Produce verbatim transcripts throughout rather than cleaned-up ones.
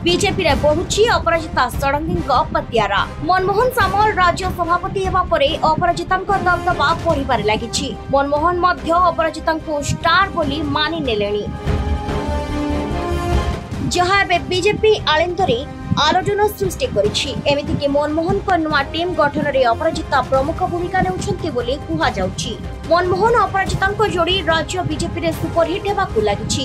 BJP रे बढ़ुची अपराजिता षडंगी पतियारा। मनमोहन सामल राज्य सभापति हेबा परे अपराजितांक दबदबा बढ़िबारे लागिछि। मनमोहन मध्य अपराजितांको स्टार बोली मानि नेलेनी, जहाँ एबे बीजेपी आलिंदरे आलोचना सृष्टि करिछि। एमिति कि मनमोहन को नुआ टीम गठन रे अपराजिता प्रमुख भूमिका नेउछन्ति बोली कुहा जाउछि। मनमोहन अपराजितांको जोड़ी राज्य बीजेपी रे सुपरहिट हेबाकु लागिछि।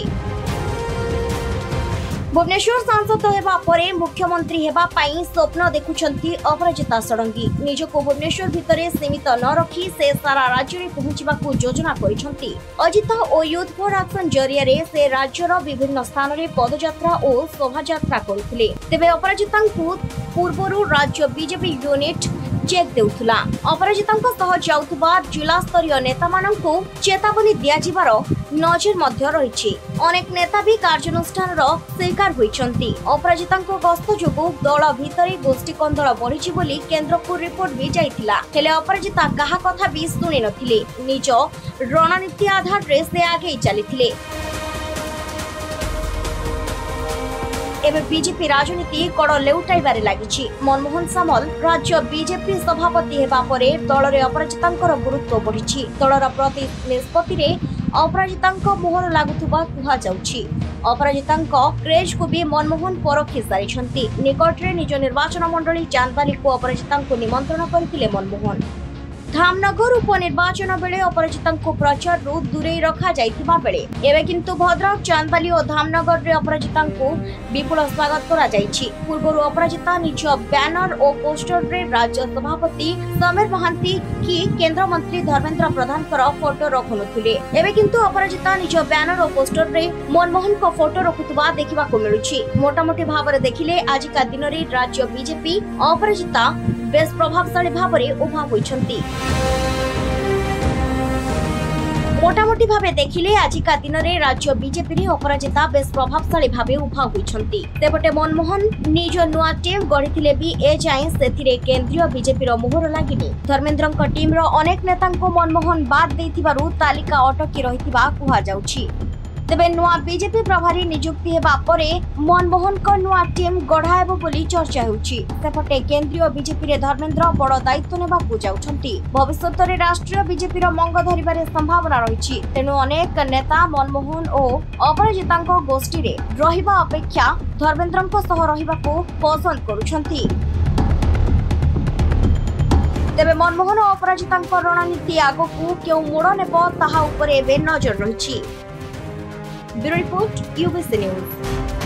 भुवनेश्वर सांसद हेबा परे मुख्यमंत्री हेबा पई स्वप्न देखुछन्ति अपराजिता षडंगी। निजको भुवनेश्वर भितरे सीमित न रखी से सारा राज्य रे पहुंचबाकू योजना करिछन्ति। अजित ओ यूथ फॉर एक्शन जरिया रे से राज्यर विभिन्न स्थान रे पदयात्रा और शोभायात्रा करुथिले। तेबे अपराजितांकू पूर्वरु राज्य बीजेपी यूनिट चेक देउथुला। अपराजितांको सह जाउथुबा जिला स्तरीय नेता माननकू चेतावनी दिया जिबार नजर मध्य रहिछि। अनेक नेता भी कार्यानुष्ठान रो शिकार होइछन्ति। अपराजितांको गस्त जोगु दल भितरे गोष्ठी कंदळ बढ़िछि बोली केंद्रको रिपोर्ट भी जाइथिला। हेले अपराजिता कहा कथा भी सुनि नथिले। निज रणनीति आधार रे से आगे चलिथिले। एबे बीजेपी राजनीति कड़ लेउटाइबारे लागिछि। मनमोहन सामल राज्य बीजेपी सभापति हेबा परे दल रे अपराजितांकर गुरुत्व बढ़िछि। दलर प्रति निष्पत्ति रे अपराजितांक मोहर लागुथुबा कुहा जाउछि। अपराजितांक क्रेज को भी मनमोहन परखि सारिछन्ति। निकट रे निज निर्वाचन मंडली चांदबाली को अपराजितांक निमंत्रण करथिले मनमोहन। धामनगर उपनिर्वाचन बेले अपराजितांको प्रचार रु दूरे रखा जाइथिबा बेले एबे किंतु भद्रक चांदबाली और धामनगर रे अपराजितांको विपुल स्वागत करा जाइछि। पूर्वरु अपराजिता निज बैनर और पोस्टर रे राज्य सभापति समीर महांती की केंद्र मंत्री धर्मेंद्र प्रधान कर फोटो रखनुथिले। एबे किंतु अपराजिता निज बैनर और पोस्टर रे मनमोहन को फोटो रखुतबा देखिबा को मिलुछि। मोटामोटी भाबरे देखिले आजिका दिन रे राज्य बीजेपी अपराजिता बेस प्रभावशाली भाबरे उभा होइछन्ति। मोटामोटी भावे देखिले आजिका दिन रे राज्य बीजेपी रे अपराजिता बेस प्रभावशाली भावे उभा होइछन्ति। तेपटे मनमोहन निज नुआ टीम गढ़िथिले भी ए जाय सेथिरे केंद्रीय बीजेपी रो मोहर लागिनी। धर्मेंद्रक टीम रो अनेक नेतांको मनमोहन बाद देथिबारु तालिका अटकी रहिथिबा कुहा जाउछि। तेबे नुआ बीजेपी प्रभारी नियुक्ति हेबा परे मनमोहन को नुआ टीम गढ़ाएबो बोली चर्चा होउछि। सेपटे केंद्रीय बीजेपी रे धर्मेंद्र बड़ दायित्व नेबाकू जाउछन्ति। भविष्यत रे राष्ट्रीय बीजेपी रो मंग धरिबारे संभावना रहिछि। तेनु अनेक नेता मनमोहन और अपराजितांको गोष्ठी रे रहिबा अपेक्षा धर्मेंद्रंको सह रहिबाकू पसंद करूछन्ति। तेबे मनमोहन और अपराजितांको रणनीति आगकू केउ मोड़ नेबो ताहा उपरे एबे नजर रहिछि। Bureau report UBC news.